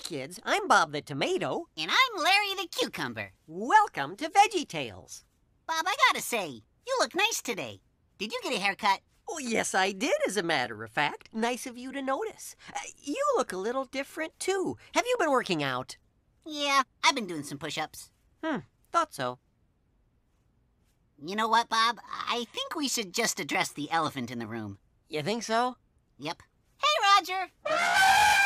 kids. I'm Bob the Tomato. And I'm Larry the Cucumber. Welcome to VeggieTales. Bob, I gotta say, you look nice today. Did you get a haircut? Oh, yes, I did, as a matter of fact. Nice of you to notice. You look a little different, too. Have you been working out? Yeah, I've been doing some push-ups. Thought so. You know what, Bob? I think we should just address the elephant in the room. You think so? Yep. Hey, Roger!